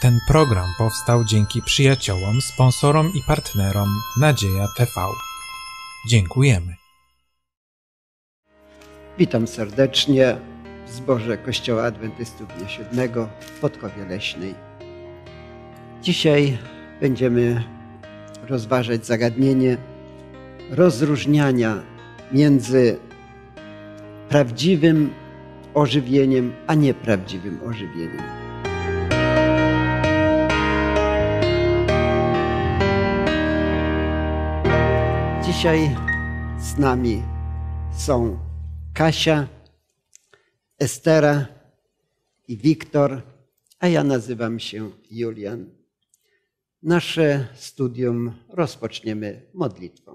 Ten program powstał dzięki przyjaciołom, sponsorom i partnerom Nadzieja TV. Dziękujemy. Witam serdecznie w zborze Kościoła Adwentystów Dnia Siódmego w Podkowie Leśnej. Dzisiaj będziemy rozważać zagadnienie rozróżniania między prawdziwym ożywieniem a nieprawdziwym ożywieniem. Dzisiaj z nami są Kasia, Estera i Wiktor, a ja nazywam się Julian. Nasze studium rozpoczniemy modlitwą.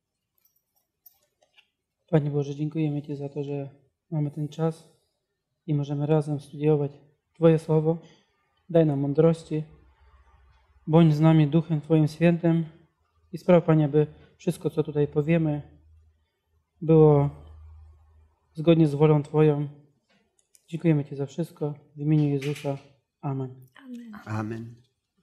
Panie Boże, dziękujemy Ci za to, że mamy ten czas i możemy razem studiować Twoje Słowo. Daj nam mądrości, bądź z nami Duchem Twoim Świętym i spraw, Panie, by wszystko, co tutaj powiemy, było zgodnie z wolą Twoją. Dziękujemy Ci za wszystko. W imieniu Jezusa. Amen. Amen.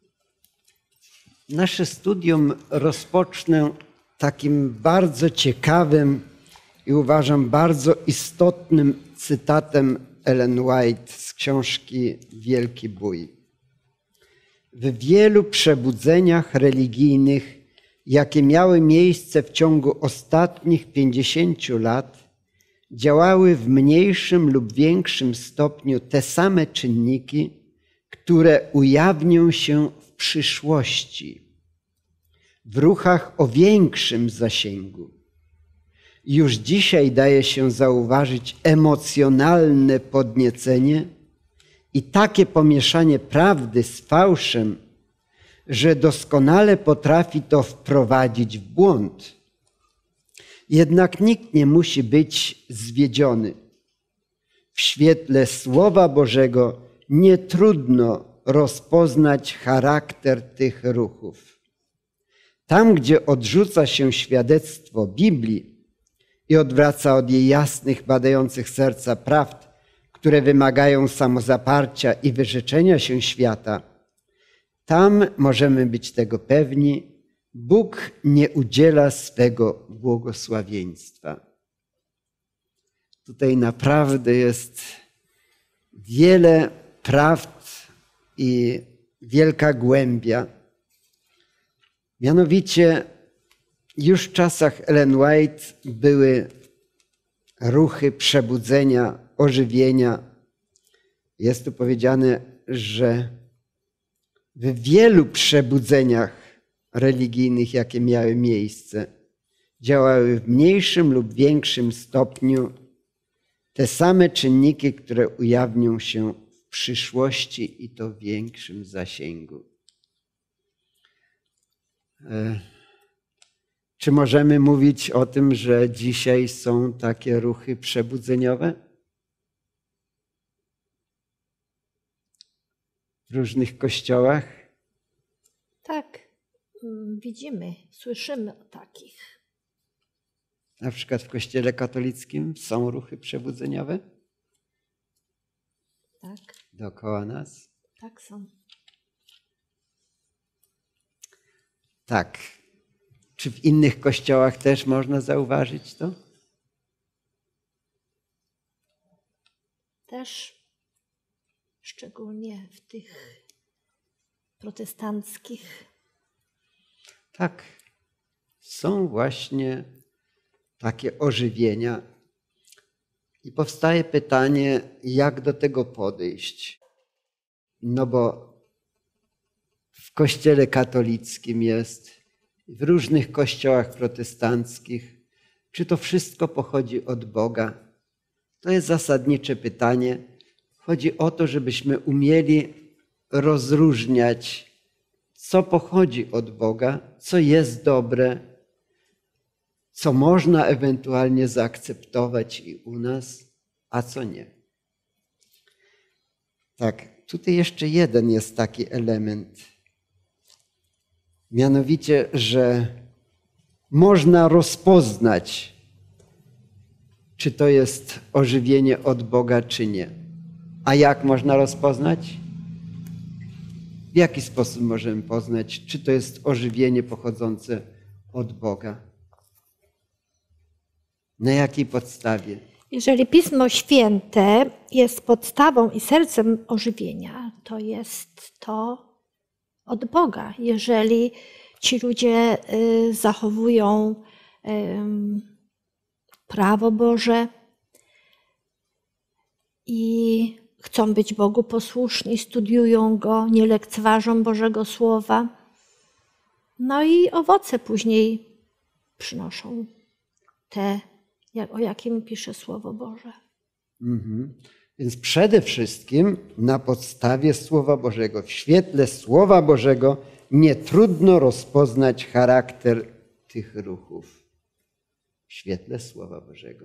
Nasze studium rozpocznę takim bardzo ciekawym i uważam bardzo istotnym cytatem Ellen White z książki Wielki Bój. W wielu przebudzeniach religijnych, jakie miały miejsce w ciągu ostatnich 50 lat, działały w mniejszym lub większym stopniu te same czynniki, które ujawnią się w przyszłości, w ruchach o większym zasięgu. Już dzisiaj daje się zauważyć emocjonalne podniecenie i takie pomieszanie prawdy z fałszem, że doskonale potrafi to wprowadzić w błąd. Jednak nikt nie musi być zwiedziony. W świetle Słowa Bożego nie trudno rozpoznać charakter tych ruchów. Tam, gdzie odrzuca się świadectwo Biblii i odwraca od jej jasnych, badających serca prawd, które wymagają samozaparcia i wyrzeczenia się świata, tam możemy być tego pewni, Bóg nie udziela swego błogosławieństwa. Tutaj naprawdę jest wiele prawd i wielka głębia. Mianowicie już w czasach Ellen White były ruchy przebudzenia, ożywienia. Jest tu powiedziane, że w wielu przebudzeniach religijnych, jakie miały miejsce, działały w mniejszym lub większym stopniu te same czynniki, które ujawnią się w przyszłości i to w większym zasięgu. Czy możemy mówić o tym, że dzisiaj są takie ruchy przebudzeniowe? W różnych kościołach? Tak, widzimy, słyszymy o takich. Na przykład w Kościele katolickim są ruchy przebudzeniowe? Tak. Dookoła nas? Tak są. Tak. Czy w innych kościołach też można zauważyć to? Też, szczególnie w tych protestanckich. Tak. Są właśnie takie ożywienia. I powstaje pytanie, jak do tego podejść? No bo w Kościele katolickim jest, w różnych kościołach protestanckich. Czy to wszystko pochodzi od Boga? To jest zasadnicze pytanie. Chodzi o to, żebyśmy umieli rozróżniać, co pochodzi od Boga, co jest dobre, co można ewentualnie zaakceptować i u nas, a co nie. Tak, tutaj jeszcze jeden jest taki element. Mianowicie, że można rozpoznać, czy to jest ożywienie od Boga, czy nie. A jak można rozpoznać? W jaki sposób możemy poznać, czy to jest ożywienie pochodzące od Boga? Na jakiej podstawie? Jeżeli Pismo Święte jest podstawą i sercem ożywienia, to jest to od Boga. Jeżeli ci ludzie zachowują prawo Boże i chcą być Bogu posłuszni, studiują Go, nie lekceważą Bożego Słowa, no i owoce później przynoszą te, o jakim pisze Słowo Boże. Więc przede wszystkim na podstawie Słowa Bożego, w świetle Słowa Bożego nie trudno rozpoznać charakter tych ruchów. W świetle Słowa Bożego.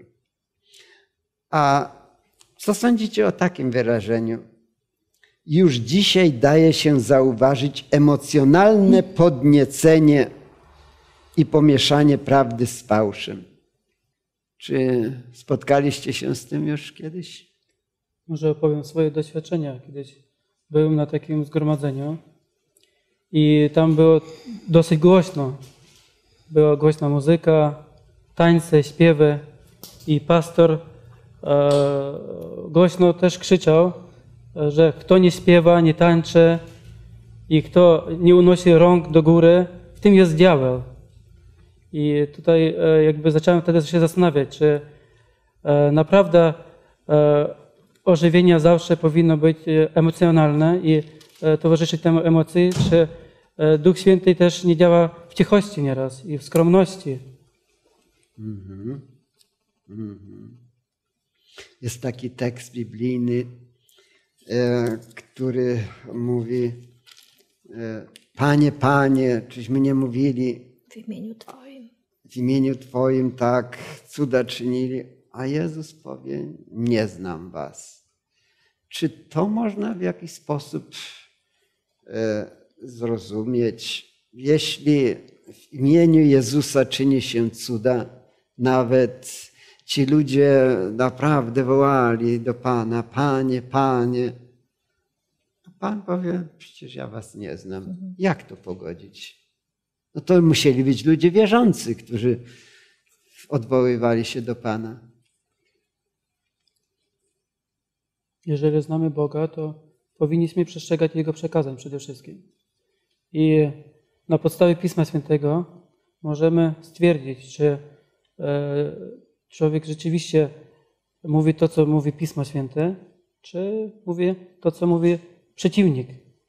A co sądzicie o takim wyrażeniu? Już dzisiaj daje się zauważyć emocjonalne podniecenie i pomieszanie prawdy z fałszem. Czy spotkaliście się z tym już kiedyś? Może opowiem swoje doświadczenia. Kiedyś byłem na takim zgromadzeniu i tam było dosyć głośno. Była głośna muzyka, tańce, śpiewy i pastor głośno też krzyczał, że kto nie śpiewa, nie tańczy i kto nie unosi rąk do góry, w tym jest diabeł. I tutaj jakby zacząłem wtedy się zastanawiać, czy naprawdę ożywienie zawsze powinno być emocjonalne i towarzyszyć temu emocji, czy Duch Święty też nie działa w cichości nieraz i w skromności. Jest taki tekst biblijny, który mówi: Panie, Panie, czyśmy nie mówili W imieniu Twoim. w imieniu Twoim tak cuda czynili, a Jezus powie: nie znam was. Czy to można w jakiś sposób zrozumieć? Jeśli w imieniu Jezusa czyni się cuda, nawet ci ludzie naprawdę wołali do Pana: Panie, Panie. A Pan powie: przecież ja was nie znam. Jak to pogodzić? No to musieli być ludzie wierzący, którzy odwoływali się do Pana. Jeżeli znamy Boga, to powinniśmy przestrzegać Jego przekazań przede wszystkim. I na podstawie Pisma Świętego możemy stwierdzić, czy człowiek rzeczywiście mówi to, co mówi Pismo Święte, czy mówi to, co mówi przeciwnik.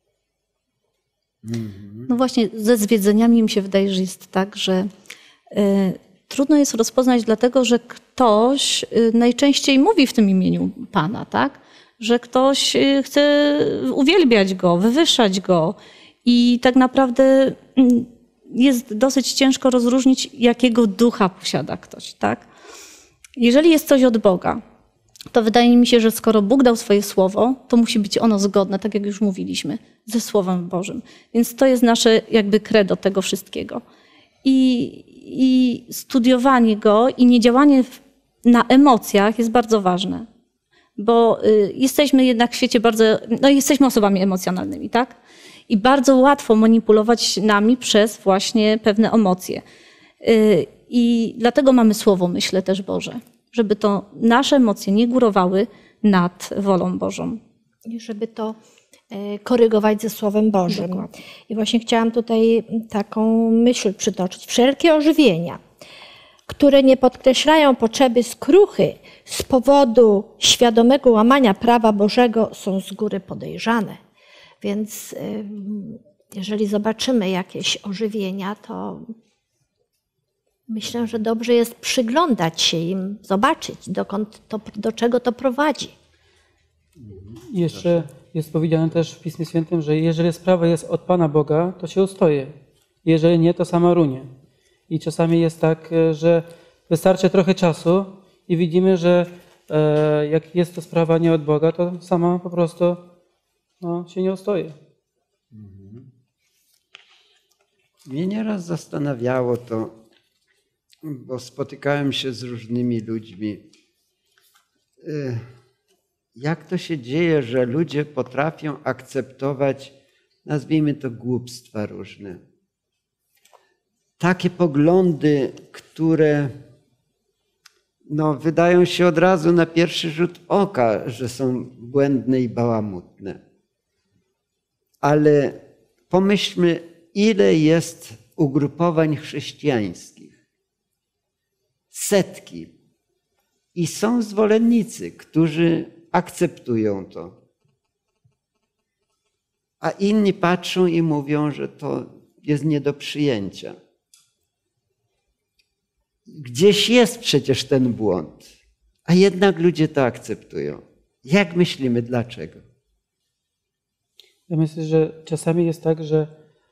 No właśnie, ze zwiedzeniami mi się wydaje, że jest tak, że trudno jest rozpoznać, dlatego że ktoś najczęściej mówi w tym imieniu Pana, tak? Że ktoś chce uwielbiać Go, wywyższać Go i tak naprawdę jest dosyć ciężko rozróżnić, jakiego ducha posiada ktoś, tak? Jeżeli jest coś od Boga, to wydaje mi się, że skoro Bóg dał swoje słowo, to musi być ono zgodne, tak jak już mówiliśmy, ze Słowem Bożym. Więc to jest nasze jakby credo tego wszystkiego. I studiowanie go i niedziałanie na emocjach jest bardzo ważne. Bo jesteśmy jednak w świecie jesteśmy osobami emocjonalnymi, tak? I bardzo łatwo manipulować nami przez właśnie pewne emocje. I dlatego mamy Słowo, myślę, też Boże, żeby to nasze emocje nie górowały nad wolą Bożą. I żeby to korygować ze Słowem Bożym. Dokładnie. I właśnie chciałam tutaj taką myśl przytoczyć. Wszelkie ożywienia, które nie podkreślają potrzeby skruchy z powodu świadomego łamania prawa Bożego, są z góry podejrzane. Więc jeżeli zobaczymy jakieś ożywienia, to myślę, że dobrze jest przyglądać się im, zobaczyć, do czego to prowadzi. I jeszcze jest powiedziane też w Pismie Świętym, że jeżeli sprawa jest od Pana Boga, to się ustoje. Jeżeli nie, to sama runie. I czasami jest tak, że wystarczy trochę czasu i widzimy, że jak jest to sprawa nie od Boga, to sama po prostu się nie ustoje. Mnie nieraz zastanawiało to, bo spotykałem się z różnymi ludźmi. Jak to się dzieje, że ludzie potrafią akceptować nazwijmy to głupstwa różne. Takie poglądy, które wydają się od razu na pierwszy rzut oka, że są błędne i bałamutne. Ale pomyślmy, ile jest ugrupowań chrześcijańskich. Setki. I są zwolennicy, którzy akceptują to. A inni patrzą i mówią, że to jest nie do przyjęcia. Gdzieś jest przecież ten błąd, a jednak ludzie to akceptują. Jak myślimy, dlaczego? Ja myślę, że czasami jest tak, że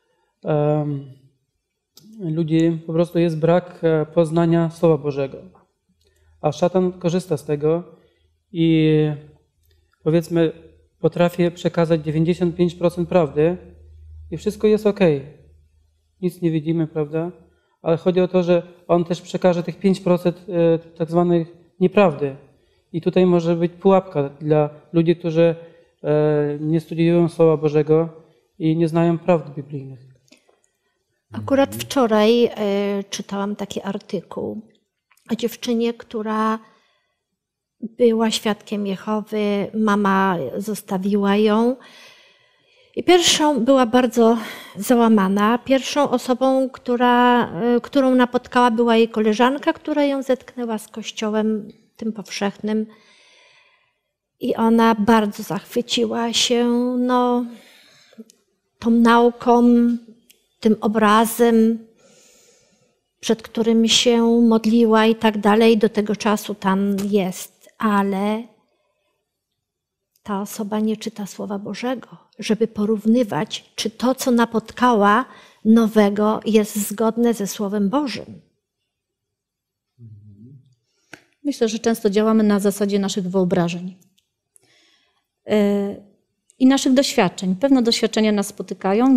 ludzi po prostu jest brak poznania Słowa Bożego. A szatan korzysta z tego i powiedzmy potrafi przekazać 95% prawdy i wszystko jest ok. Nic nie widzimy, prawda? Ale chodzi o to, że on też przekaże tych 5% tak zwanej nieprawdy. I tutaj może być pułapka dla ludzi, którzy nie studiują Słowa Bożego i nie znają prawd biblijnych. Akurat wczoraj czytałam taki artykuł o dziewczynie, która była świadkiem Jehowy, mama zostawiła ją. I pierwszą była bardzo załamana. Pierwszą osobą, którą napotkała, była jej koleżanka, która ją zetknęła z Kościołem tym powszechnym. I ona bardzo zachwyciła się tą nauką, tym obrazem, przed którym się modliła i tak dalej. Do tego czasu tam jest, ale ta osoba nie czyta Słowa Bożego, żeby porównywać, czy to, co napotkała nowego, jest zgodne ze Słowem Bożym. Myślę, że często działamy na zasadzie naszych wyobrażeń i naszych doświadczeń. Pewne doświadczenia nas spotykają.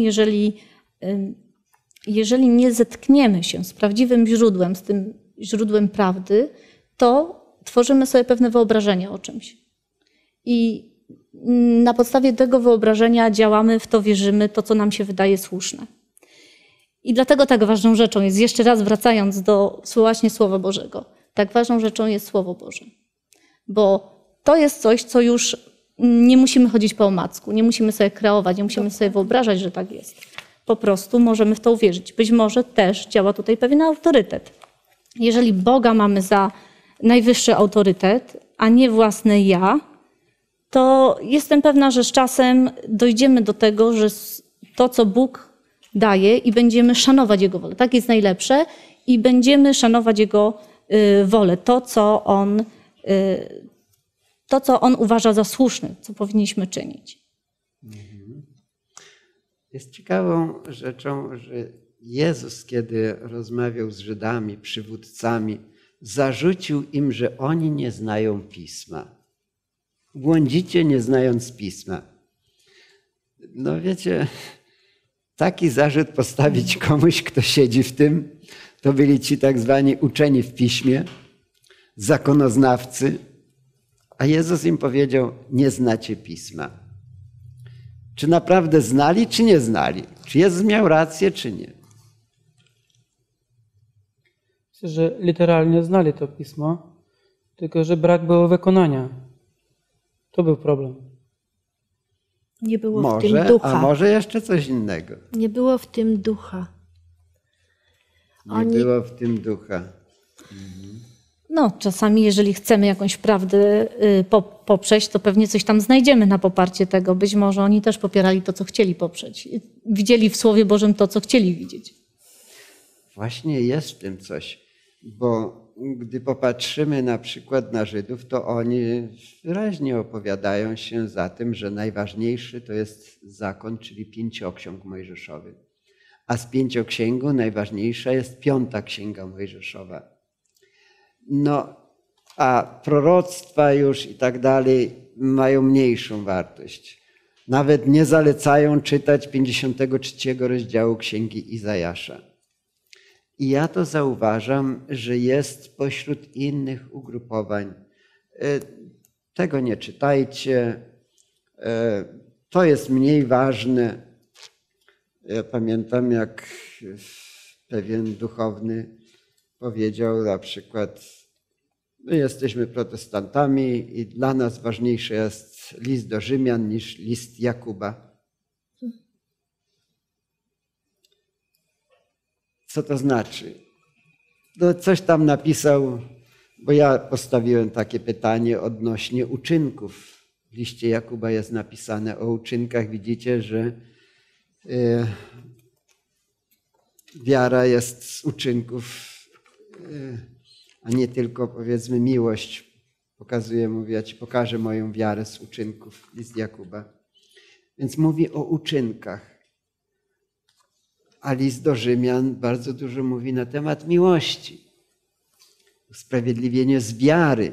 Jeżeli nie zetkniemy się z prawdziwym źródłem, z tym źródłem prawdy, to tworzymy sobie pewne wyobrażenia o czymś. I na podstawie tego wyobrażenia działamy, w to wierzymy, to co nam się wydaje słuszne. I dlatego tak ważną rzeczą jest, jeszcze raz wracając do właśnie Słowa Bożego, tak ważną rzeczą jest Słowo Boże. Bo to jest coś, co już nie musimy chodzić po omacku, nie musimy sobie kreować, nie musimy sobie wyobrażać, że tak jest. Po prostu możemy w to uwierzyć. Być może też działa tutaj pewien autorytet. Jeżeli Boga mamy za najwyższy autorytet, a nie własne ja, to jestem pewna, że z czasem dojdziemy do tego, że to, co Bóg daje i będziemy szanować Jego wolę. Tak jest najlepsze i będziemy szanować Jego wolę. To, co On uważa za słuszne, co powinniśmy czynić. Jest ciekawą rzeczą, że Jezus, kiedy rozmawiał z Żydami, przywódcami, zarzucił im, że oni nie znają Pisma. Błądzicie, nie znając Pisma. No wiecie, taki zarzut postawić komuś, kto siedzi w tym, to byli ci tak zwani uczeni w Piśmie, zakonoznawcy, a Jezus im powiedział, nie znacie Pisma. Czy naprawdę znali, czy nie znali? Czy Jezus miał rację, czy nie? Myślę, że literalnie znali to Pismo, tylko że brak było wykonania. To był problem. Nie było w tym ducha. A może jeszcze coś innego? Nie było w tym ducha. Nie było w tym ducha. No, czasami jeżeli chcemy jakąś prawdę poprzeć, to pewnie coś tam znajdziemy na poparcie tego. Być może oni też popierali to, co chcieli poprzeć. Widzieli w Słowie Bożym to, co chcieli widzieć. Właśnie jest w tym coś, bo gdy popatrzymy na przykład na Żydów, to oni wyraźnie opowiadają się za tym, że najważniejszy to jest zakon, czyli 5 ksiąg mojżeszowych. A z 5 księgu najważniejsza jest 5 księga mojżeszowa. No, a proroctwa już i tak dalej mają mniejszą wartość. Nawet nie zalecają czytać 53 rozdziału Księgi Izajasza. I ja to zauważam, że jest pośród innych ugrupowań. Tego nie czytajcie, to jest mniej ważne. Ja pamiętam, jak pewien duchowny powiedział na przykład: my jesteśmy protestantami i dla nas ważniejszy jest list do Rzymian niż list Jakuba. Co to znaczy? No coś tam napisał, bo ja postawiłem takie pytanie odnośnie uczynków. W liście Jakuba jest napisane o uczynkach. Widzicie, że wiara jest z uczynków, a nie tylko, powiedzmy, miłość. Pokazuje, mówi, ja ci pokażę moją wiarę z uczynków, list Jakuba. Więc mówi o uczynkach. A list do Rzymian bardzo dużo mówi na temat miłości. Usprawiedliwienie z wiary.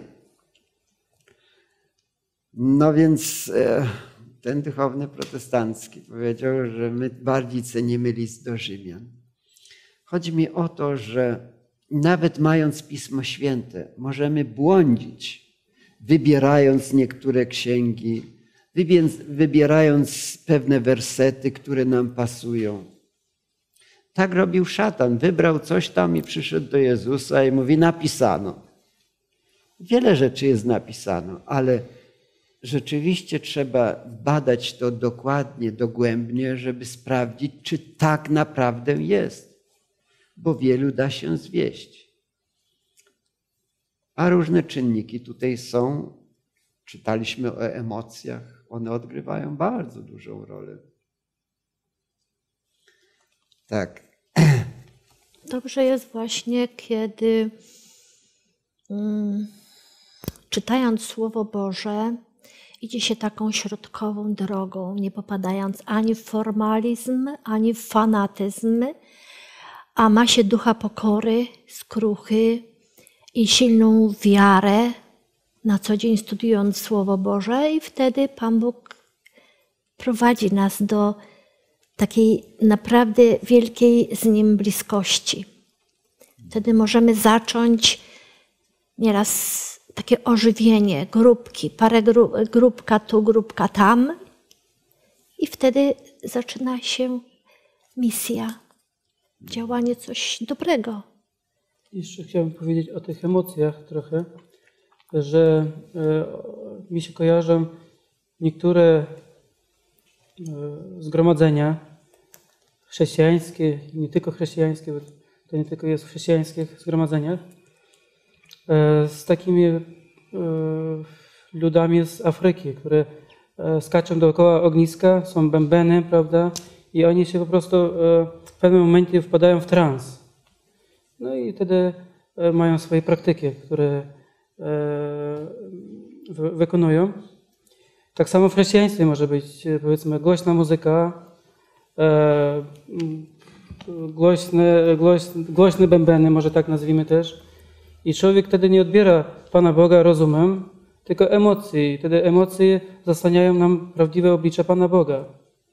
No więc ten duchowny protestancki powiedział, że my bardziej cenimy list do Rzymian. Chodzi mi o to, że nawet mając Pismo Święte, możemy błądzić, wybierając niektóre księgi, wybierając pewne wersety, które nam pasują. Tak robił szatan. Wybrał coś tam i przyszedł do Jezusa i mówi: napisano. Wiele rzeczy jest napisano, ale rzeczywiście trzeba badać to dokładnie, dogłębnie, żeby sprawdzić, czy tak naprawdę jest. Bo wielu da się zwieść. A różne czynniki tutaj są. Czytaliśmy o emocjach. One odgrywają bardzo dużą rolę. Tak. Dobrze jest właśnie, kiedy czytając Słowo Boże, idzie się taką środkową drogą, nie popadając ani w formalizm, ani w fanatyzm, a ma się ducha pokory, skruchy i silną wiarę, na co dzień studiując Słowo Boże, i wtedy Pan Bóg prowadzi nas do takiej naprawdę wielkiej z Nim bliskości. Wtedy możemy zacząć nieraz takie ożywienie, grupki, parę grupka tu, grupka tam, i wtedy zaczyna się misja, działanie coś dobrego. Jeszcze chciałbym powiedzieć o tych emocjach trochę, że mi się kojarzą niektóre zgromadzenia chrześcijańskie, nie tylko chrześcijańskie, bo to nie tylko jest w chrześcijańskich zgromadzeniach, z takimi ludami z Afryki, które skaczą dookoła ogniska, są bębeny, prawda? I oni się po prostu w pewnym momencie wpadają w trans. No i wtedy mają swoje praktyki, które wykonują. Tak samo w chrześcijaństwie może być, powiedzmy, głośna muzyka, głośne bębeny, może tak nazwijmy też. I człowiek wtedy nie odbiera Pana Boga rozumem, tylko emocji. Wtedy emocje zasłaniają nam prawdziwe oblicze Pana Boga.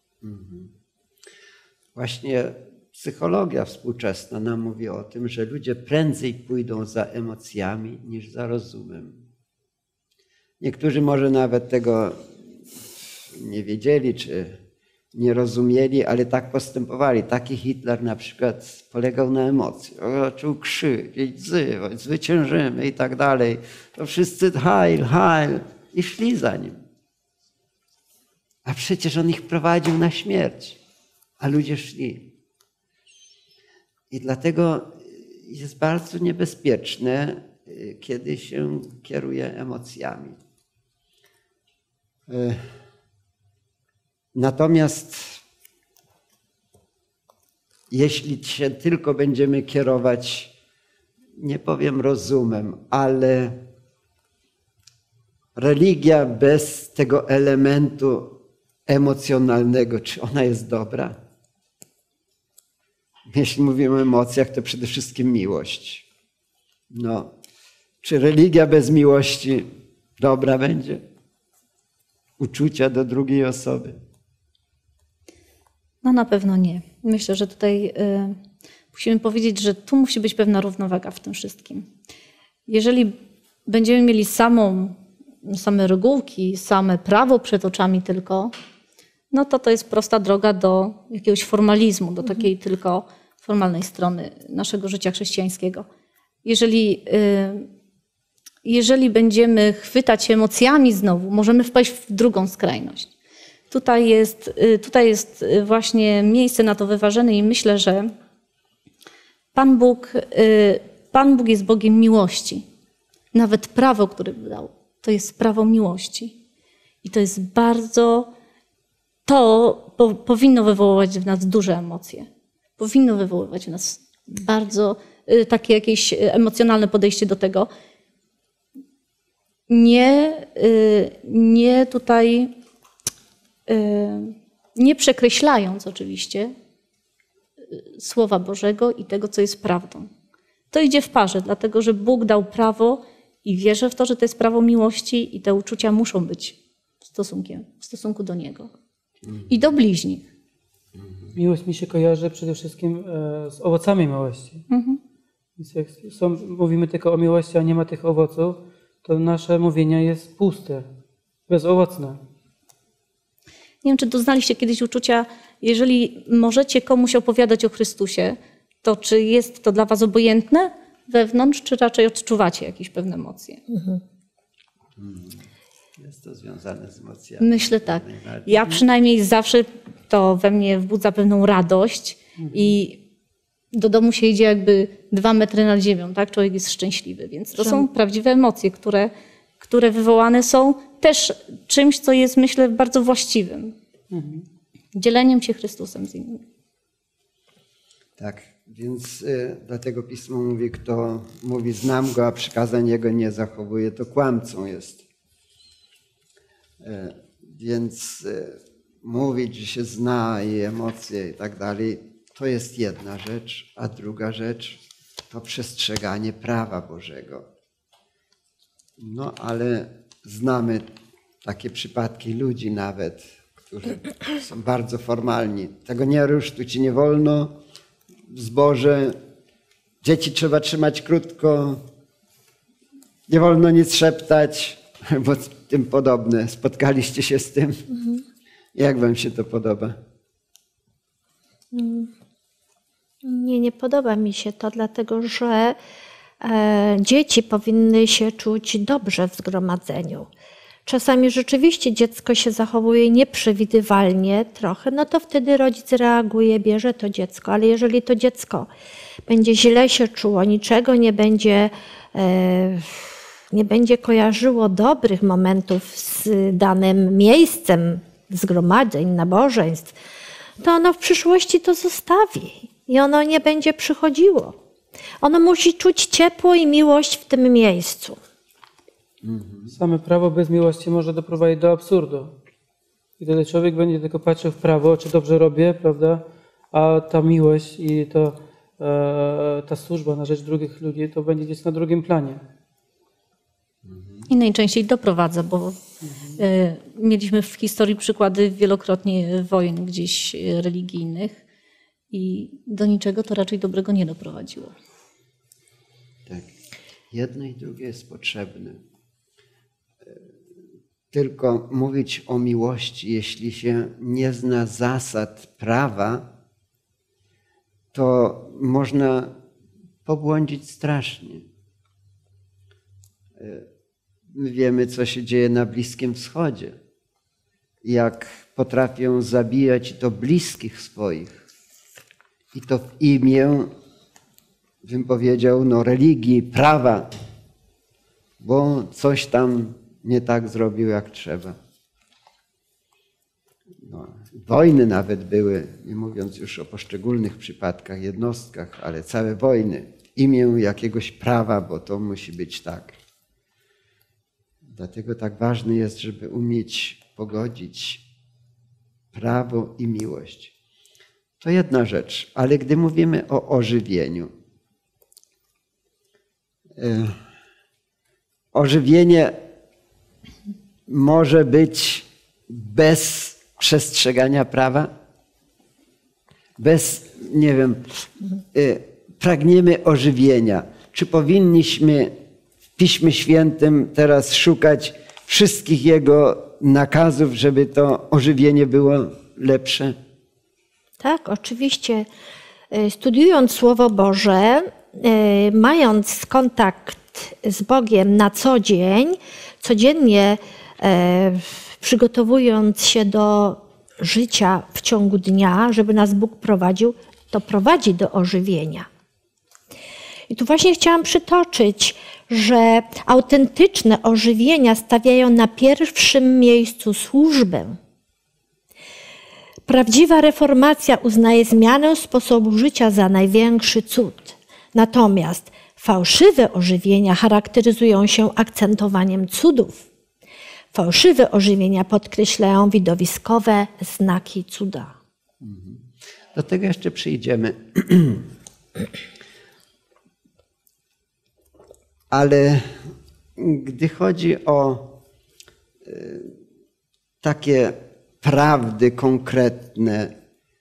Właśnie psychologia współczesna nam mówi o tym, że ludzie prędzej pójdą za emocjami niż za rozumem. Niektórzy może nawet tego nie wiedzieli, czy nie rozumieli, ale tak postępowali. Taki Hitler na przykład polegał na emocji. Zaczął krzyczeć, wzywać, zwyciężymy i tak dalej. To wszyscy Heil, Heil i szli za nim. A przecież on ich prowadził na śmierć, a ludzie szli. I dlatego jest bardzo niebezpieczne, kiedy się kieruje emocjami. Natomiast jeśli się tylko będziemy kierować, nie powiem rozumem, ale religia bez tego elementu emocjonalnego, czy ona jest dobra? Jeśli mówimy o emocjach, to przede wszystkim miłość. No, czy religia bez miłości dobra będzie? Uczucia do drugiej osoby? No na pewno nie. Myślę, że tutaj musimy powiedzieć, że tu musi być pewna równowaga w tym wszystkim. Jeżeli będziemy mieli same regułki, same prawo przed oczami tylko, no to jest prosta droga do jakiegoś formalizmu, do takiej tylko formalnej strony naszego życia chrześcijańskiego. Jeżeli będziemy chwytać się emocjami znowu, możemy wpaść w drugą skrajność. Tutaj jest właśnie miejsce na to wyważone i myślę, że Pan Bóg jest Bogiem miłości. Nawet prawo, które dał, to jest prawo miłości. I to jest powinno wywoływać w nas duże emocje. Powinno wywoływać w nas bardzo takie jakieś emocjonalne podejście do tego. Nie przekreślając oczywiście Słowa Bożego i tego, co jest prawdą. To idzie w parze, dlatego że Bóg dał prawo i wierzę w to, że to jest prawo miłości i te uczucia muszą być w stosunku do Niego i do bliźnich. Miłość mi się kojarzy przede wszystkim z owocami miłości. Więc jak mówimy tylko o miłości, a nie ma tych owoców, to nasze mówienie jest puste, bezowocne. Nie wiem, czy doznaliście kiedyś uczucia, jeżeli możecie komuś opowiadać o Chrystusie, to czy jest to dla was obojętne wewnątrz, czy raczej odczuwacie jakieś pewne emocje? Jest to związane z emocjami. Myślę tak. Ja przynajmniej zawsze to we mnie wzbudza pewną radość i do domu się idzie jakby 2 metry nad ziemią, tak? Człowiek jest szczęśliwy, więc to są prawdziwe emocje, które wywołane są też czymś, co jest, myślę, bardzo właściwym. Dzieleniem się Chrystusem z innymi. Tak, więc dlatego Pismo mówi, kto mówi znam Go, a przykazań Jego nie zachowuje, to kłamcą jest. Więc mówić, że się zna i emocje i tak dalej, to jest jedna rzecz, a druga rzecz to przestrzeganie prawa Bożego. No ale znamy takie przypadki ludzi nawet, którzy są bardzo formalni. Tego nie rusz, tu ci nie wolno, w zborze, dzieci trzeba trzymać krótko, nie wolno nic szeptać, bo tym podobne. Spotkaliście się z tym? Jak wam się to podoba? Nie podoba mi się to, dlatego że dzieci powinny się czuć dobrze w zgromadzeniu. Czasami rzeczywiście dziecko się zachowuje nieprzewidywalnie trochę, no to wtedy rodzic reaguje, bierze to dziecko. Ale jeżeli to dziecko będzie źle się czuło, niczego nie będzie kojarzyło dobrych momentów z danym miejscem zgromadzeń, nabożeństw, to ono w przyszłości to zostawi i ono nie będzie przychodziło. Ono musi czuć ciepło i miłość w tym miejscu. Same prawo bez miłości może doprowadzić do absurdu. I wtedy człowiek będzie tylko patrzył w prawo, czy dobrze robię, prawda? A ta miłość i ta służba na rzecz drugich ludzi, to będzie gdzieś na drugim planie. I najczęściej doprowadza, bo mieliśmy w historii przykłady wielokrotnie wojen gdzieś religijnych i do niczego to raczej dobrego nie doprowadziło. Tak. Jedno i drugie jest potrzebne. Tylko mówić o miłości, jeśli się nie zna zasad prawa, to można pobłądzić strasznie. My wiemy, co się dzieje na Bliskim Wschodzie. Jak potrafią zabijać to bliskich swoich. I to w imię, bym powiedział, religii, prawa, bo coś tam nie tak zrobił, jak trzeba. Wojny nawet były, nie mówiąc już o poszczególnych przypadkach, jednostkach, ale całe wojny w imię jakiegoś prawa, bo to musi być tak. Dlatego tak ważne jest, żeby umieć pogodzić prawo i miłość. To jedna rzecz, ale gdy mówimy o ożywieniu, ożywienie może być bez przestrzegania prawa, bez, nie wiem, pragniemy ożywienia. Czy powinniśmy w Piśmie Świętym teraz szukać wszystkich jego nakazów, żeby to ożywienie było lepsze? Tak, oczywiście. Studiując Słowo Boże, mając kontakt z Bogiem na co dzień, codziennie przygotowując się do życia w ciągu dnia, żeby nas Bóg prowadził, to prowadzi do ożywienia. I tu właśnie chciałam przytoczyć, że autentyczne ożywienia stawiają na pierwszym miejscu służbę. Prawdziwa reformacja uznaje zmianę sposobu życia za największy cud. Natomiast fałszywe ożywienia charakteryzują się akcentowaniem cudów. Fałszywe ożywienia podkreślają widowiskowe znaki cuda. Do tego jeszcze przyjdziemy. Ale gdy chodzi o takie prawdy konkretne,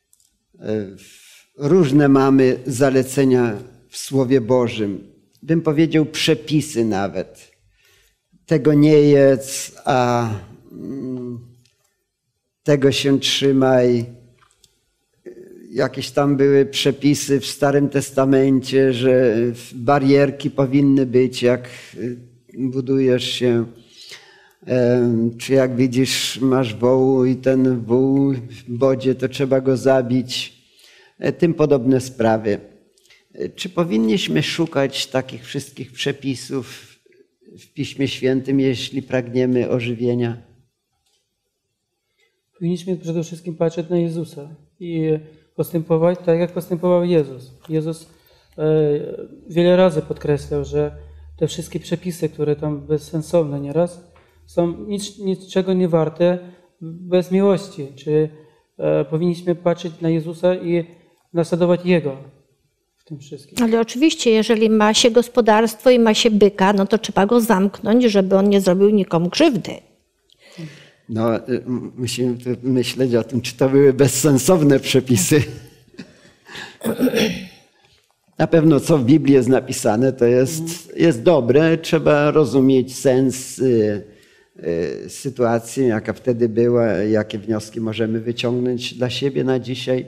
różne mamy zalecenia w Słowie Bożym, bym powiedział przepisy nawet. Tego nie jedz, a tego się trzymaj. Jakieś tam były przepisy w Starym Testamencie, że barierki powinny być, jak budujesz się. Czy jak widzisz, masz wołu i ten wół w bodzie, to trzeba go zabić. Tym podobne sprawy. Czy powinniśmy szukać takich wszystkich przepisów w Piśmie Świętym, jeśli pragniemy ożywienia? Powinniśmy przede wszystkim patrzeć na Jezusa i postępować tak, jak postępował Jezus. Jezus wiele razy podkreślał, że te wszystkie przepisy, które tam bezsensowne nieraz, są niczego nie warte bez miłości. Czy powinniśmy patrzeć na Jezusa i naśladować Jego w tym wszystkim. Ale oczywiście, jeżeli ma się gospodarstwo i ma się byka, no to trzeba go zamknąć, żeby on nie zrobił nikomu krzywdy. No, musimy tu myśleć o tym, czy to były bezsensowne przepisy. Na pewno co w Biblii jest napisane, to jest dobre. Trzeba rozumieć sens sytuacji, jaka wtedy była, jakie wnioski możemy wyciągnąć dla siebie na dzisiaj.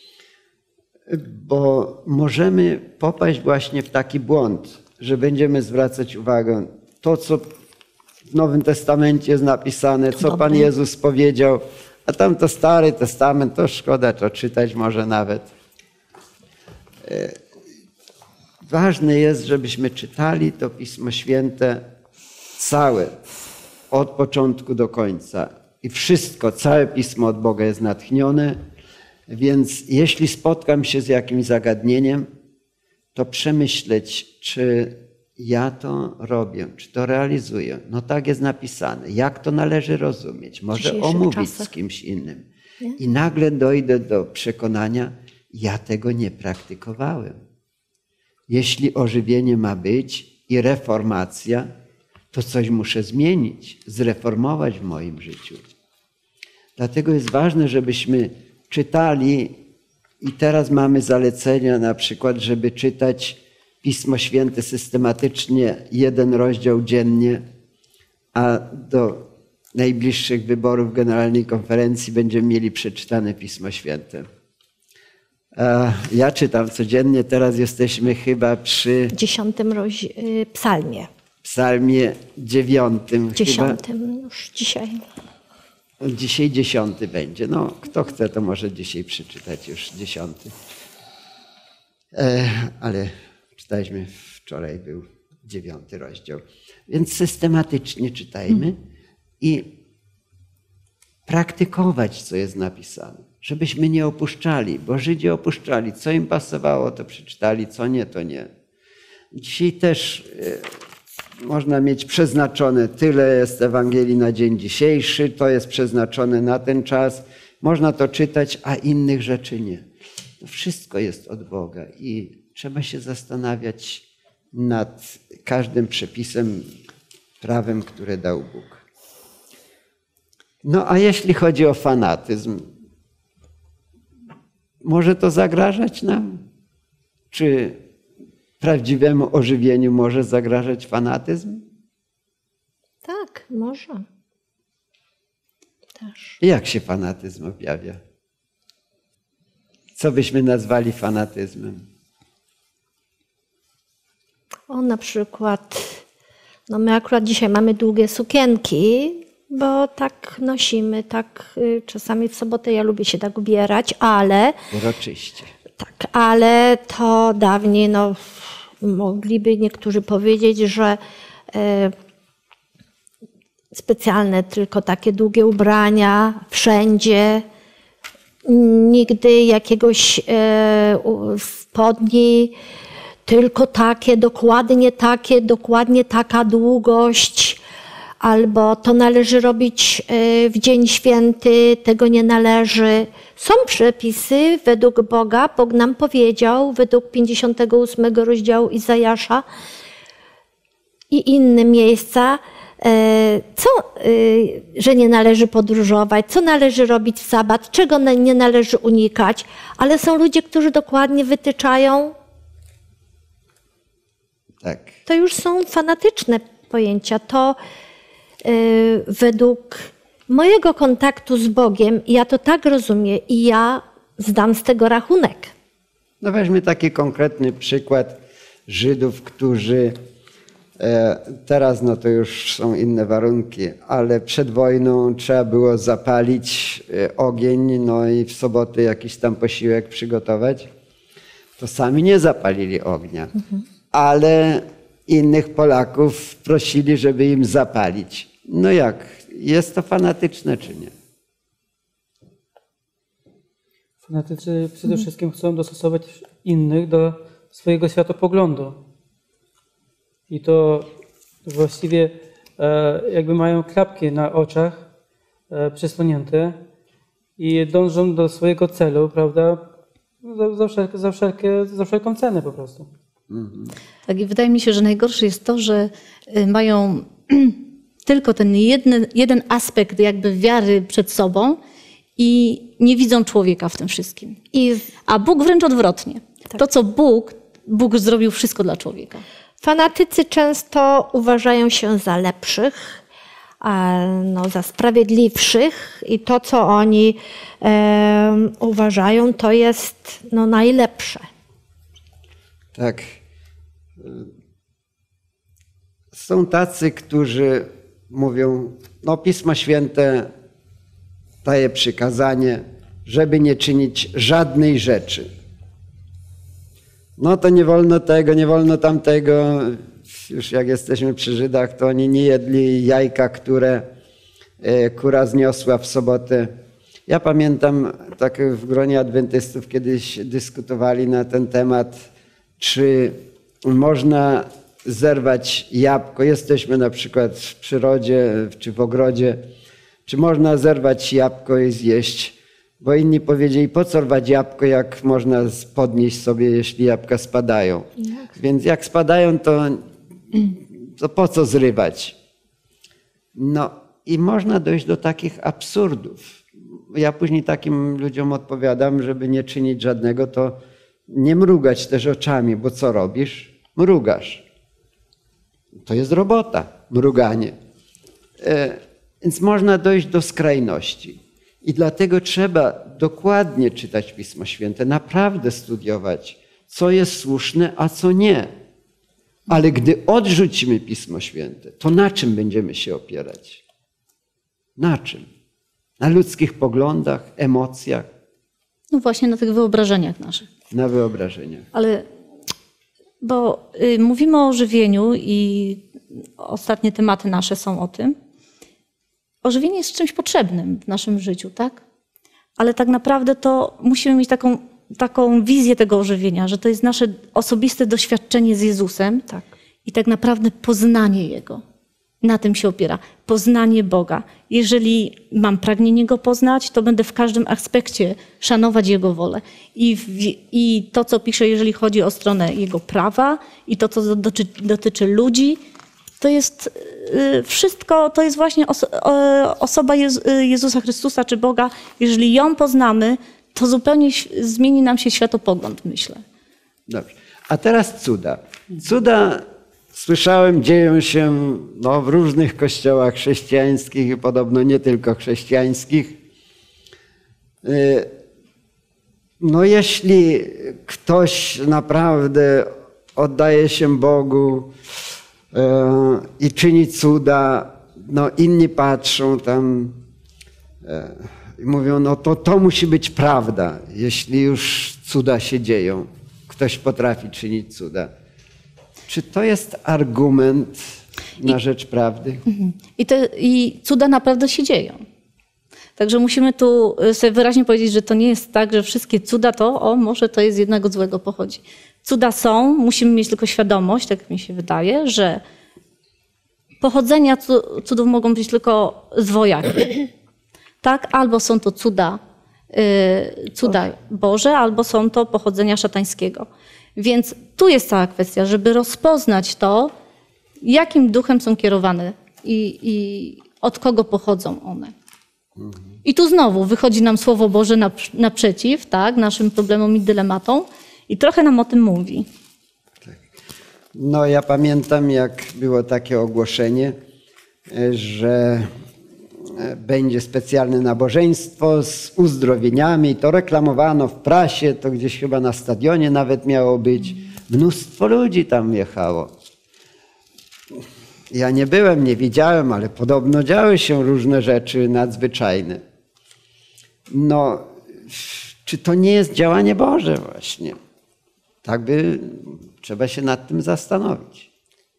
Bo możemy popaść właśnie w taki błąd, że będziemy zwracać uwagę to, co w Nowym Testamencie jest napisane, co Pan Jezus powiedział, a tam to Stary Testament, to szkoda to czytać może nawet. Ważne jest, żebyśmy czytali to Pismo Święte całe, od początku do końca. I wszystko, całe Pismo od Boga jest natchnione, więc jeśli spotkam się z jakimś zagadnieniem, to przemyśleć, czy ja to robię, czy to realizuję. No tak jest napisane. Jak to należy rozumieć? Może omówić z kimś innym. Nie? I nagle dojdę do przekonania, ja tego nie praktykowałem. Jeśli ożywienie ma być i reformacja, to coś muszę zmienić, zreformować w moim życiu. Dlatego jest ważne, żebyśmy czytali i teraz mamy zalecenia na przykład, żeby czytać Pismo Święte systematycznie, 1 rozdział dziennie, a do najbliższych wyborów Generalnej Konferencji będziemy mieli przeczytane Pismo Święte. Ja czytam codziennie, teraz jesteśmy chyba przy 10 psalmie. Psalmie 9. 10 już dzisiaj. Dzisiaj 10 będzie. No, kto chce, to może dzisiaj przeczytać już 10. Ale czytaliśmy wczoraj, był 9 rozdział. Więc systematycznie czytajmy i praktykować, co jest napisane. Żebyśmy nie opuszczali, bo Żydzi opuszczali. Co im pasowało, to przeczytali, co nie, to nie. Dzisiaj też można mieć przeznaczone, tyle jest Ewangelii na dzień dzisiejszy, to jest przeznaczone na ten czas. Można to czytać, a innych rzeczy nie. To wszystko jest od Boga i trzeba się zastanawiać nad każdym przepisem, prawem, które dał Bóg. No a jeśli chodzi o fanatyzm, może to zagrażać nam? Czy prawdziwemu ożywieniu może zagrażać fanatyzm? Tak, może. Też. Jak się fanatyzm objawia? Co byśmy nazwali fanatyzmem? O, na przykład, no my akurat dzisiaj mamy długie sukienki, bo tak nosimy, tak czasami w sobotę ja lubię się tak ubierać, ale Uroczyście. tak, ale to dawniej, no mogliby niektórzy powiedzieć, że specjalne tylko takie długie ubrania wszędzie, nigdy jakiegoś spodni, tylko takie, dokładnie taka długość, albo to należy robić w dzień święty, tego nie należy. Są przepisy według Boga, Bóg nam powiedział, według 58 rozdziału Izajasza i inne miejsca, że nie należy podróżować, co należy robić w sabat, czego nie należy unikać, ale są ludzie, którzy dokładnie wytyczają. Tak. To już są fanatyczne pojęcia. To według mojego kontaktu z Bogiem, ja to tak rozumiem i ja zdam z tego rachunek. No weźmy taki konkretny przykład Żydów, którzy teraz no to już są inne warunki, ale przed wojną trzeba było zapalić ogień, no i w sobotę jakiś tam posiłek przygotować. To sami nie zapalili ognia, ale innych Polaków prosili, żeby im zapalić. No jak? Jest to fanatyczne czy nie? Fanatycy przede wszystkim chcą dostosować innych do swojego światopoglądu. I to właściwie jakby mają klapki na oczach przysłonięte i dążą do swojego celu, prawda? Za wszelką cenę po prostu. Tak, i wydaje mi się, że najgorsze jest to, że mają tylko ten jeden aspekt jakby wiary przed sobą i nie widzą człowieka w tym wszystkim. A Bóg wręcz odwrotnie. Tak. To, co Bóg zrobił wszystko dla człowieka. Fanatycy często uważają się za lepszych, no, za sprawiedliwszych i to, co oni uważają, to jest no, najlepsze. Tak. Są tacy, którzy mówią, no Pismo Święte daje przykazanie, żeby nie czynić żadnej rzeczy. No to nie wolno tego, nie wolno tamtego. Już jak jesteśmy przy Żydach, to oni nie jedli jajka, które kura zniosła w sobotę. Ja pamiętam, tak w gronie adwentystów kiedyś dyskutowali na ten temat, czy można zerwać jabłko. Jesteśmy na przykład w przyrodzie czy w ogrodzie. Czy można zerwać jabłko i zjeść? Bo inni powiedzieli, po co rwać jabłko, jak można podnieść sobie, jeśli jabłka spadają. Więc jak spadają, to po co zrywać? No i można dojść do takich absurdów. Ja później takim ludziom odpowiadam, żeby nie czynić żadnego, to nie mrugać też oczami, bo co robisz? Mrugasz. To jest robota, mruganie. Więc można dojść do skrajności. I dlatego trzeba dokładnie czytać Pismo Święte, naprawdę studiować, co jest słuszne, a co nie. Ale gdy odrzucimy Pismo Święte, to na czym będziemy się opierać? Na czym? Na ludzkich poglądach, emocjach? No właśnie na tych wyobrażeniach naszych. Na wyobrażeniach. Ale bo mówimy o żywieniu i ostatnie tematy nasze są o tym. Ożywienie jest czymś potrzebnym w naszym życiu, tak? Ale tak naprawdę to musimy mieć taką wizję tego ożywienia, że to jest nasze osobiste doświadczenie z Jezusem Tak. i tak naprawdę poznanie Jego. Na tym się opiera. Poznanie Boga. Jeżeli mam pragnienie Go poznać, to będę w każdym aspekcie szanować Jego wolę. I to, co pisze, jeżeli chodzi o stronę Jego prawa i to, co dotyczy ludzi, to jest wszystko, to jest właśnie osoba Jezusa Chrystusa czy Boga. Jeżeli ją poznamy, to zupełnie zmieni nam się światopogląd, myślę. Dobrze. A teraz cuda. Cuda słyszałem, dzieją się w różnych kościołach chrześcijańskich i podobno nie tylko chrześcijańskich. No jeśli ktoś naprawdę oddaje się Bogu i czyni cuda, no inni patrzą tam i mówią, no to musi być prawda, jeśli już cuda się dzieją. Ktoś potrafi czynić cuda. Czy to jest argument na rzecz prawdy? I cuda naprawdę się dzieją. Także musimy tu sobie wyraźnie powiedzieć, że to nie jest tak, że wszystkie cuda może to jest z jednego złego pochodzi. Cuda są, musimy mieć tylko świadomość, tak mi się wydaje, że pochodzenia cudów mogą być tylko dwojakie. Tak? Albo są to cuda Boże, albo są to pochodzenia szatańskiego. Więc tu jest cała kwestia, żeby rozpoznać to, jakim duchem są kierowane i od kogo pochodzą one. I tu znowu wychodzi nam Słowo Boże naprzeciw, tak, naszym problemom i dylematom i trochę nam o tym mówi. No ja pamiętam, jak było takie ogłoszenie, że będzie specjalne nabożeństwo z uzdrowieniami. To reklamowano w prasie, to gdzieś chyba na stadionie nawet miało być. Mnóstwo ludzi tam jechało. Ja nie byłem, nie widziałem, ale podobno działy się różne rzeczy nadzwyczajne. No, czy to nie jest działanie Boże właśnie? Tak by trzeba się nad tym zastanowić.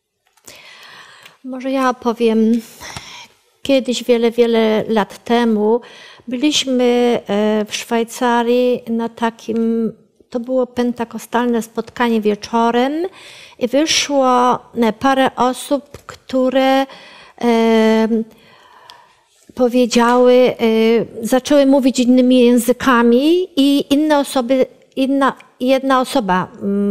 Może ja opowiem. Kiedyś, wiele lat temu, byliśmy w Szwajcarii na takim, to było pentakostalne spotkanie wieczorem i wyszło parę osób, które powiedziały, zaczęły mówić innymi językami i jedna osoba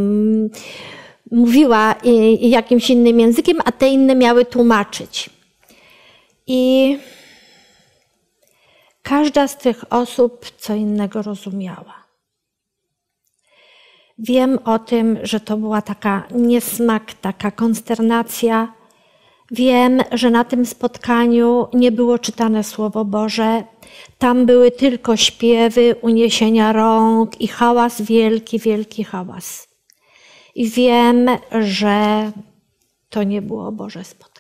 mówiła jakimś innym językiem, a te inne miały tłumaczyć. I każda z tych osób co innego rozumiała. Wiem o tym, że to była taka niesmak, taka konsternacja. Wiem, że na tym spotkaniu nie było czytane Słowo Boże. Tam były tylko śpiewy, uniesienia rąk i hałas, wielki hałas. I wiem, że to nie było Boże spotkanie.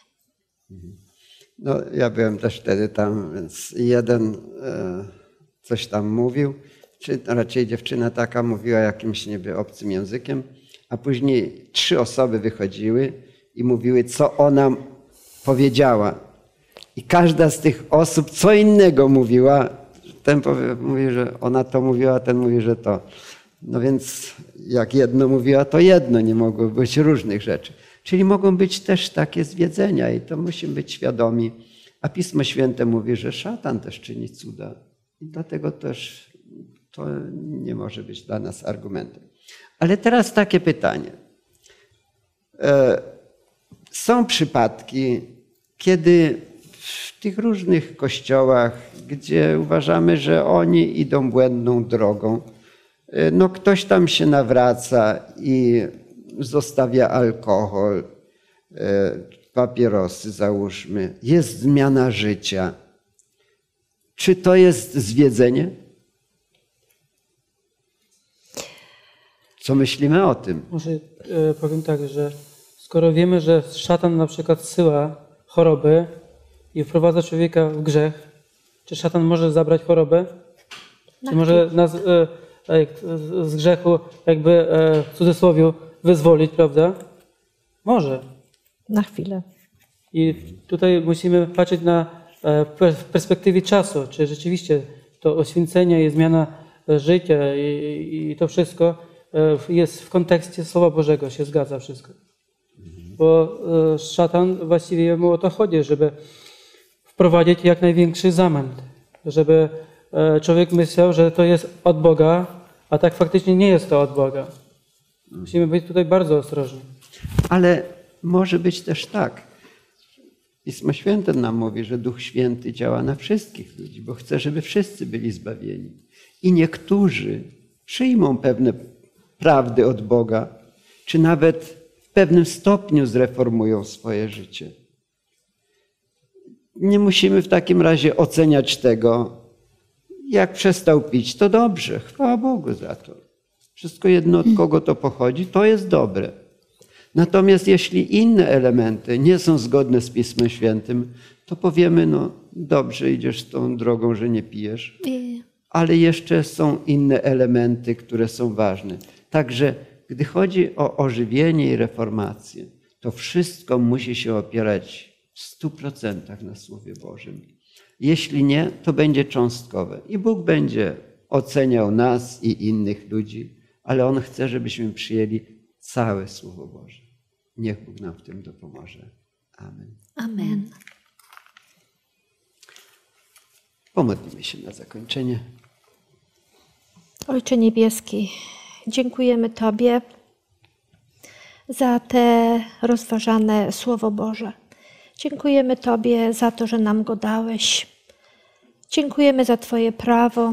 No, ja byłem też wtedy tam, więc jeden coś tam mówił, czy raczej dziewczyna taka mówiła jakimś niby obcym językiem, a później 3 osoby wychodziły i mówiły, co ona powiedziała. I każda z tych osób co innego mówiła. Ten mówi, że ona to mówiła, ten mówi, że to. No więc jak jedno mówiła, to jedno, nie mogło być różnych rzeczy. Czyli mogą być też takie zwiedzenia i to musimy być świadomi. A Pismo Święte mówi, że szatan też czyni cuda. I dlatego też to nie może być dla nas argumentem. Ale teraz takie pytanie. Są przypadki, kiedy w tych różnych kościołach, gdzie uważamy, że oni idą błędną drogą, no ktoś tam się nawraca i zostawia alkohol, papierosy załóżmy, jest zmiana życia. Czy to jest zwiedzenie? Co myślimy o tym? Może powiem tak, że skoro wiemy, że szatan na przykład zsyła choroby i wprowadza człowieka w grzech, czy szatan może zabrać chorobę? Czy może nas z grzechu jakby w cudzysłowie wyzwolić, prawda? Może. Na chwilę. I tutaj musimy patrzeć na w perspektywie czasu, czy rzeczywiście to oświęcenie i zmiana życia i to wszystko jest w kontekście Słowa Bożego, się zgadza wszystko. Bo szatan właściwie mu o to chodzi, żeby wprowadzić jak największy zamęt, żeby człowiek myślał, że to jest od Boga, a tak faktycznie nie jest to od Boga. Musimy być tutaj bardzo ostrożni. Ale może być też tak. Pismo Święte nam mówi, że Duch Święty działa na wszystkich ludzi, bo chce, żeby wszyscy byli zbawieni. I niektórzy przyjmą pewne prawdy od Boga, czy nawet w pewnym stopniu zreformują swoje życie. Nie musimy w takim razie oceniać tego. Jak przestał pić, to dobrze, chwała Bogu za to. Wszystko jedno, od kogo to pochodzi, to jest dobre. Natomiast jeśli inne elementy nie są zgodne z Pismem Świętym, to powiemy, no dobrze, idziesz tą drogą, że nie pijesz, ale jeszcze są inne elementy, które są ważne. Także gdy chodzi o ożywienie i reformację, to wszystko musi się opierać w 100% na Słowie Bożym. Jeśli nie, to będzie cząstkowe. I Bóg będzie oceniał nas i innych ludzi, ale On chce, żebyśmy przyjęli całe Słowo Boże. Niech Bóg nam w tym dopomoże. Amen. Amen. Pomodlimy się na zakończenie. Ojcze Niebieski, dziękujemy Tobie za te rozważane Słowo Boże. Dziękujemy Tobie za to, że nam go dałeś. Dziękujemy za Twoje prawo.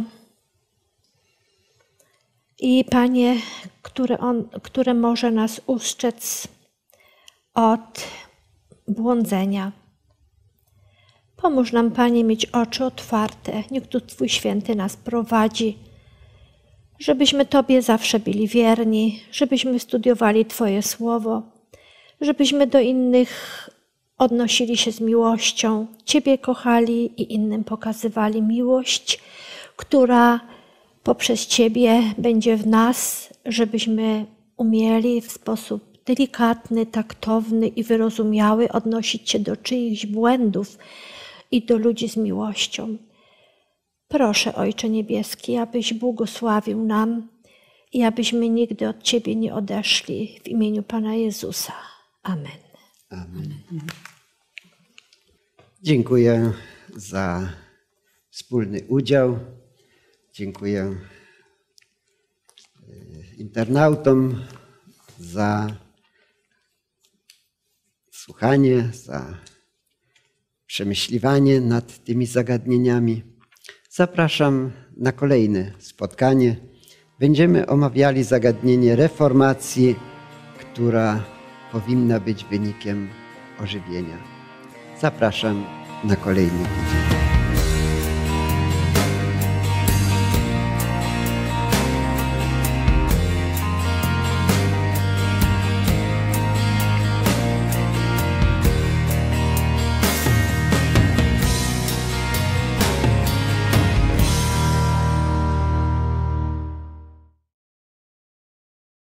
I Panie, które może nas ustrzec od błądzenia. Pomóż nam, Panie, mieć oczy otwarte. Niech Duch Twój Święty nas prowadzi, żebyśmy Tobie zawsze byli wierni, żebyśmy studiowali Twoje Słowo, żebyśmy do innych odnosili się z miłością, Ciebie kochali i innym pokazywali miłość, która poprzez Ciebie będzie w nas, żebyśmy umieli w sposób delikatny, taktowny i wyrozumiały odnosić się do czyichś błędów i do ludzi z miłością. Proszę, Ojcze Niebieski, abyś błogosławił nam i abyśmy nigdy od Ciebie nie odeszli w imieniu Pana Jezusa. Amen. Amen. Dziękuję za wspólny udział. Dziękuję internautom za słuchanie, za przemyśliwanie nad tymi zagadnieniami. Zapraszam na kolejne spotkanie. Będziemy omawiali zagadnienie reformacji, która powinna być wynikiem ożywienia. Zapraszam na kolejny tydzień.